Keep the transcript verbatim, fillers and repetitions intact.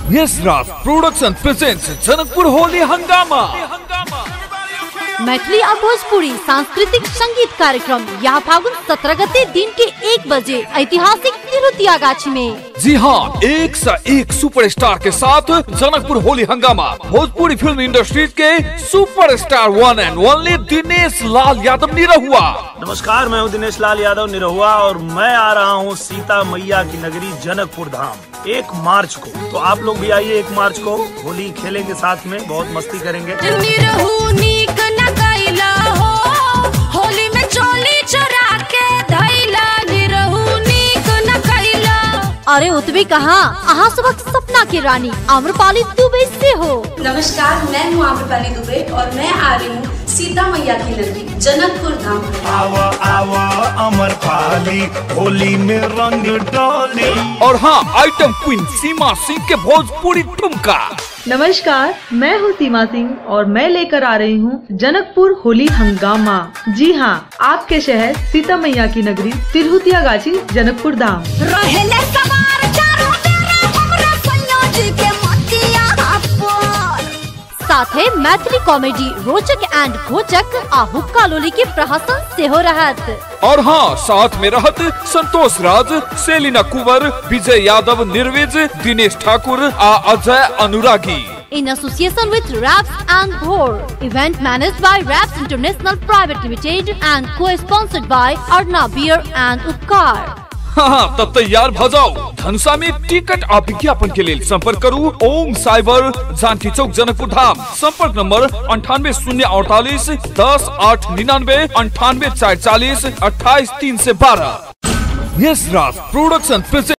Yashraj production presents Janakpur Holi हंगामा। मैथिली और भोजपुरी सांस्कृतिक संगीत कार्यक्रम यहाँ फागुन सत्रह गते दिन के एक बजे ऐतिहासिक तिरुतिया गाछी में। जी हाँ, एक से एक सुपरस्टार के साथ जनकपुर होली हंगामा। भोजपुरी फिल्म इंडस्ट्री के superstar one and only Dinesh Lal Yadav Nirahua. नमस्कार, मैं हूँ दिनेश लाल यादव निरहुआ और मैं आ रहा हूँ सीता मैया की नगरी जनकपुर धाम एक मार्च को। तो आप लोग भी आइए, एक मार्च को होली खेलेंगे साथ में, बहुत मस्ती करेंगे। होली में चोली चुरा के धैला निरहु नीक न कैला। अरे उतवी कहाँ, अहाँ सबक सपना की रानी आम्रपाली दुबे से हो। नमस्कार, मैं हूँ आम्रपाली दुबे और मैं आ रही हूँ सीता मैया की नगरी जनकपुर धाम। आवा आवा आम्रपाली होली में रंग डाली। और हाँ, आइटम क्वीन सीमा सिंह के भोजपुरी ठुमका। नमस्कार, मैं हूँ सीमा सिंह और मैं लेकर आ रही हूँ जनकपुर होली हंगामा। जी हाँ, आपके शहर सीता मैया की नगरी तिरुतिया गाछी जनकपुर धाम। साथ है मैथिली कॉमेडी रोचक एंड घोचक आ हुक्का लोली के प्रहसन से हो रहत। और हाँ, साथ में रहत संतोष राज, सेलिना कुंवर, विजय यादव निर्विज, दिनेश ठाकुर आ अजय अनुरागी। In association with Raps and Bhor, event managed by Raps International Private Limited and co-sponsored by Arna Beer and Upkar। हाँ हाँ, तब तैयार भ जाओ। धनसा में टिकट और विज्ञापन के लिए संपर्क करूँ ओम साइबर जानकी चौक जनकपुर धाम। संपर्क नंबर अंठानवे शून्य अड़तालीस दस आठ निन्यानवे अंठानवे चार चालीस अट्ठाईस तीन से बारह। यशराज प्रोडक्शन